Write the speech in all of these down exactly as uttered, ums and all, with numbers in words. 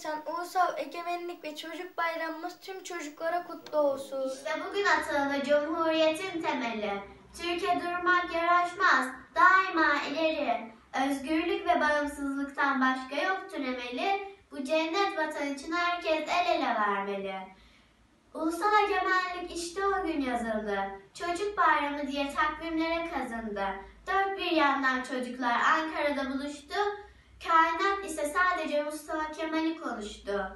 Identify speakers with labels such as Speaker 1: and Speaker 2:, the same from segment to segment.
Speaker 1: Nisan Ulusal Egemenlik ve Çocuk Bayramımız tüm çocuklara kutlu olsun.
Speaker 2: İşte bugün atıldı Cumhuriyet'in temeli. Türkiye durmak yaraşmaz, daima ileri. Özgürlük ve bağımsızlıktan başka yoktur emeli. Bu cennet vatan için herkes el ele vermeli. Ulusal egemenlik işte o gün yazıldı. Çocuk bayramı diye takvimlere kazındı. Dört bir yandan çocuklar Ankara'da buluştu. Kainat ise sadece Mustafa Kemal'i konuştu.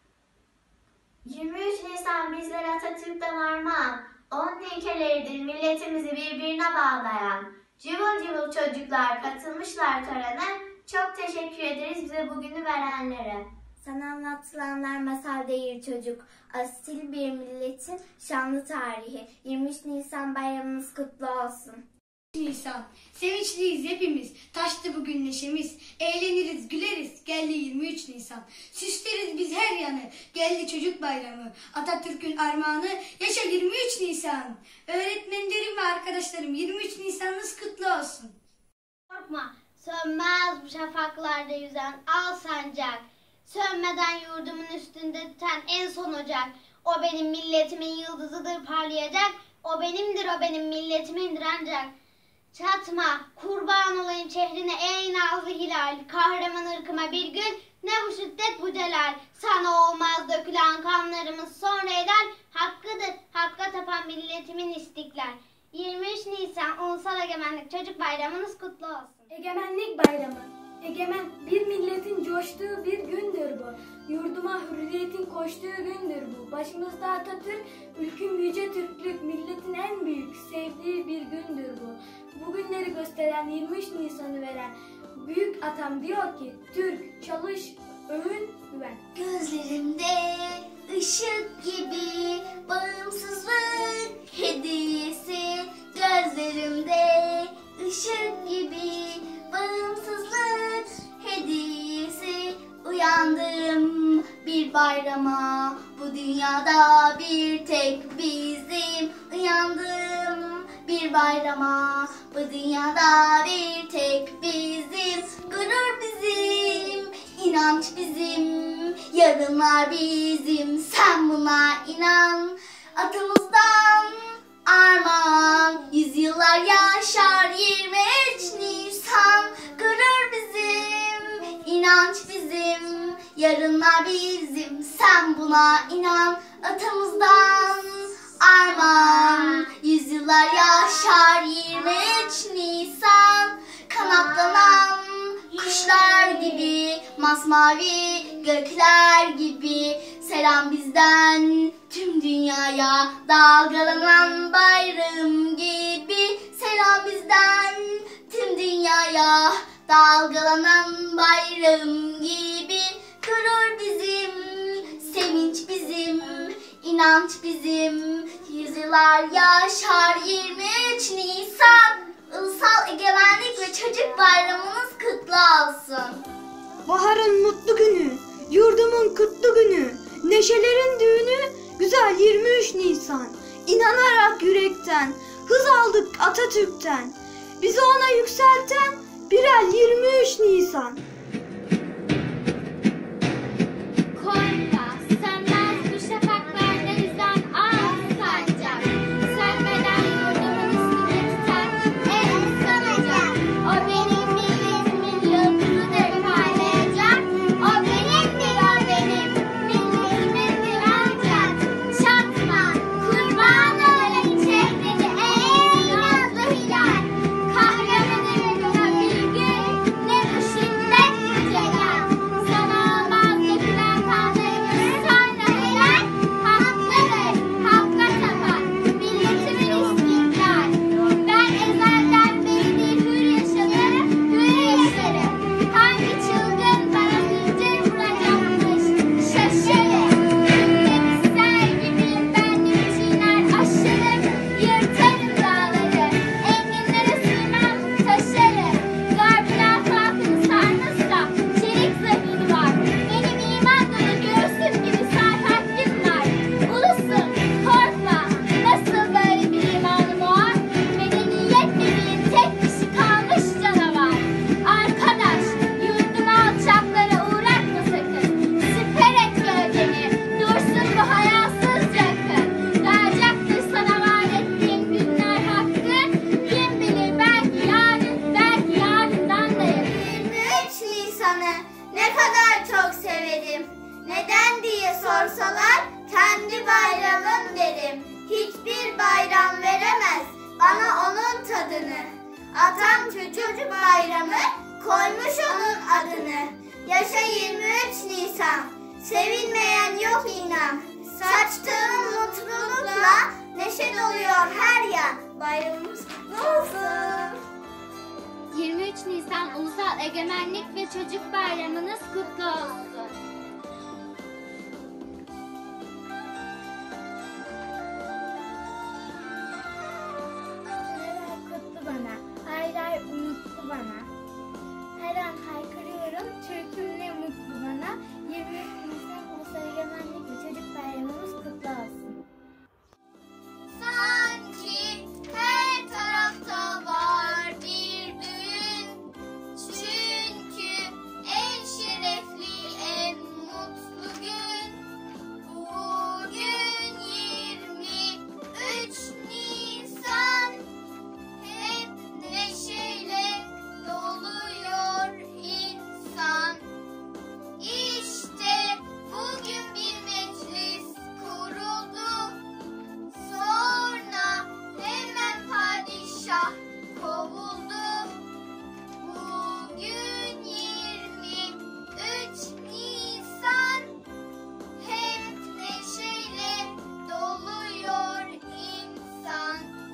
Speaker 2: yirmi üç Nisan bizlere Atatürk'ten armağan. Onun ilkeleridir milletimizi birbirine bağlayan. Cıvıl cıvıl çocuklar katılmışlar törene. Çok teşekkür ederiz bize bugünü verenlere.
Speaker 3: Sana anlatılanlar masal değil çocuk. Asil bir milletin şanlı tarihi. yirmi üç Nisan bayramınız kutlu olsun.
Speaker 4: Nisan, sevinçliyiz hepimiz, taştı bugün neşemiz, eğleniriz, güleriz, geldi yirmi üç Nisan. Süsleriz biz her yanı, geldi çocuk bayramı, Atatürk'ün armağanı, yaşa yirmi üç Nisan. Öğretmenlerim ve arkadaşlarım, yirmi üç Nisan'ınız kutlu olsun.
Speaker 5: Korkma, sönmez bu şafaklarda yüzen al sancak. Sönmeden yurdumun üstünde tüten en son ocak. O benim milletimin yıldızıdır parlayacak. O benimdir, o benim milletimindir ancak. Çatma, kurban olayım çehrine ey nazlı hilal. Kahraman ırkıma bir gün, ne bu şiddet bu celal. Sana olmaz dökülen kanlarımız sonra eder. Hakkıdır, hakka tapan milletimin istiklal. yirmi üç Nisan Ulusal Egemenlik Çocuk Bayramınız kutlu olsun.
Speaker 6: Egemenlik Bayramı. Egemen bir milletin coştuğu bir gündür bu. Yurduma hürriyetin koştuğu gündür bu. Başımızda Atatürk, ülkün yüce Türklük, milletin en büyük sevdiği bir gündür bu. Bu günleri gösteren yirmi üç Nisan'ı veren büyük atam diyor ki, Türk, çalış, övün, güven.
Speaker 3: Gözlerimde ışık gibi bağımsızlık hediyesi. Gözlerimde ışık gibi bağımsızlık hediyesi. Uyandım bir bayrama, bu dünyada bir tek bizim. Uyandım bir bayrama, bu dünyada bir tek bizim. Gurur bizim, inanç bizim, yarınlar bizim. Sen buna inan. Atamızdan armağan, yüzyıllar yaşar yirmi üç Nisan. Gurur bizim, inanç bizim, yarınlar bizim. Sen buna inan. Atamızdan armağan, yüzyıllar yaşar yirmi üç Nisan. Kanatlanan kuşlar gibi, masmavi gökler gibi. Selam bizden tüm dünyaya, dalgalanan bayrağım gibi. Selam bizden tüm dünyaya, dalgalanan bayrağım gibi. Gurur bizim, sevinç bizim, inanç bizim. Yüzyıllar yaşar yirmi üç Nisan. Ulusal Egemenlik ve Çocuk Bayramınız kutlu olsun.
Speaker 7: Baharın mutlu günü, yurdumun kutlu günü, neşelerin düğünü, güzel yirmi üç Nisan. İnanarak yürekten, hız aldık Atatürk'ten. Bizi ona yükselten bir el yirmi üç Nisan.
Speaker 5: Korkma, sönmez bu şafaklarda yüzen al sancak. Sönmeden yurdumun üstünde tüten en son ocak. O benim milletimin yıldızıdır parlayacak. O benimdir, o benim milletimindir ancak. Çatma, kurban olayım çehreni ey nazlı hilal. Kahraman ırkıma bir gün, ne bu şiddet
Speaker 3: adını. Atatürk Çocuk Bayramı koymuş onun adını. Yaşa yirmi üç Nisan, sevinmeyen yok inan. Saçtığın mutlulukla neşe doluyor her yan. Bayramımız kutlu olsun.
Speaker 2: yirmi üç Nisan Ulusal Egemenlik ve Çocuk Bayramınız kutlu olsun.
Speaker 3: Kutlu bana, aylar umutlu bana. Her an haykırıyorum, Türk'ümle mutlu bana. yirmi üç Nisan Ulusal Egemenlik ve Çocuk Bayramımız kutlu olsun.
Speaker 2: Sanki her tarafta var bir düğün. Çünkü en şerefli, en mutlu gün. Bugün yirmi üç Nisan. Hep neşeyle doluyor insan. İşte bugün bir meclis kuruldu. Sonra hemen padişah kovuldu. Bugün yirmi üç Nisan. Hep neşeyle doluyor insan.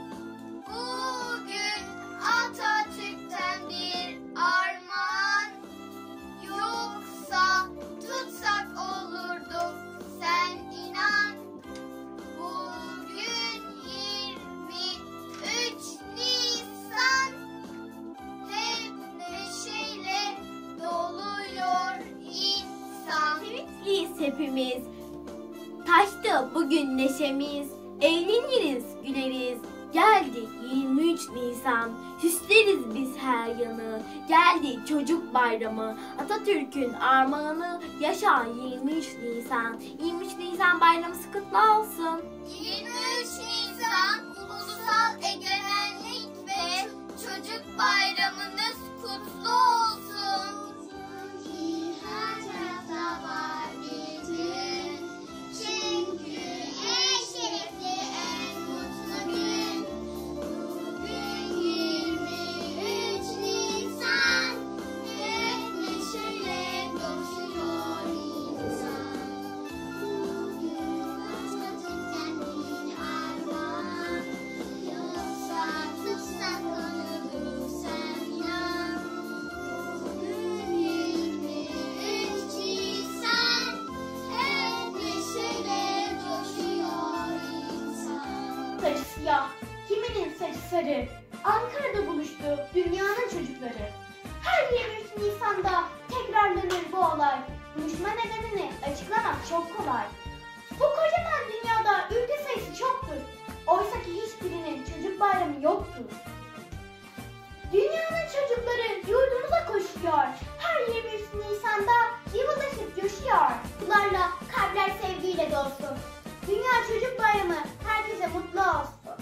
Speaker 2: Bugün Atatürk'ten bir armağan. Yoksa tutsak olurduk, sen inan. Bugün yirmi üç Nisan. Hep neşeyle doluyor insan.
Speaker 3: Sevinçliyiz hepimiz. Taştı bugün neşemiz. Eğleniriz, güleriz. Geldi yirmi üç Nisan. Süsleriz biz her yanı. Geldi çocuk bayramı. Atatürk'ün armağanı. Yaşa yirmi üç Nisan. yirmi üç Nisan bayramımız kutlu olsun.
Speaker 2: yirmi üç Nisan Ulusal Egemenlik ve Çocuk Bayramınız kutlu olsun. Her tarafta var bir gün. Çünkü en şerefli, en mutlu gün. Bugün yirmi üç Nisan. Hep neşeyle dolaşıyor insan. Bugün Atatürk'ten bir armağan. Yoksa tutsak olurduk, sen inan. Bugün yirmi üç Nisan. Hep neşeyle coşuyor insan.
Speaker 3: Saçı siyah, kiminin saçı sarı. Ankara'da buluştu dünyanın çocukları. Her yirmi üç Nisan'da tekrarlanır bu olay. Buluşma nedenini açıklamak çok kolay. Bu kocaman dünyada ülke sayısı çoktur. Oysa ki hiçbirinin çocuk bayramı yoktur. Dünyanın çocukları yurdumuza koşuyor. Her yirmi üç Nisan'da yıldızıp coşuyor. Bunlarla kalpler sevgiyle dolsun. Dünya Çocuk Bayramı herkese mutlu olsun.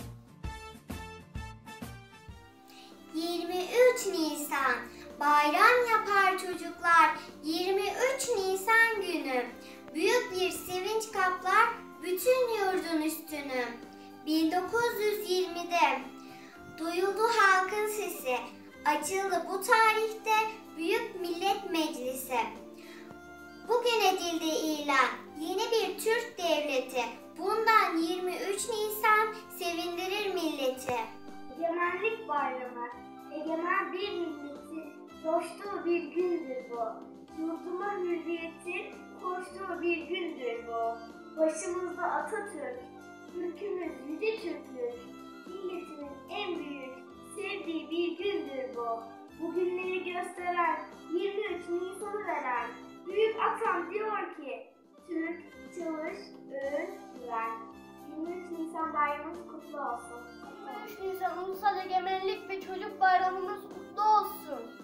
Speaker 2: yirmi üç Nisan bayram yapar çocuklar. yirmi üç Nisan günü büyük bir sevinç kaplar bütün yurdun üstünü. bin dokuz yüz yirmide duyuldu halkın sesi. Açıldı bu tarihte Büyük Millet Meclisi. Bugün edildi ilan yeni bir Türk devleti. Bundan yirmi üç Nisan sevindirir milleti.
Speaker 3: Egemenlik Bayramı, egemen bir milletin coştuğu bir gündür bu. Yurduma hürriyetin koştuğu bir gündür bu. Başımızda Atatürk, ülkümüz yüce Türklük. Milletinin en büyük, sevdiği bir gündür bu. Bugünleri gösteren, yirmi üç Nisan'ı veren, büyük atam diyor ki, Türk, çalış, öğün, güven. yirmi üç Nisan bayramımız kutlu olsun.
Speaker 6: yirmi üç Nisan Ulusal Egemenlik ve Çocuk Bayramımız kutlu olsun.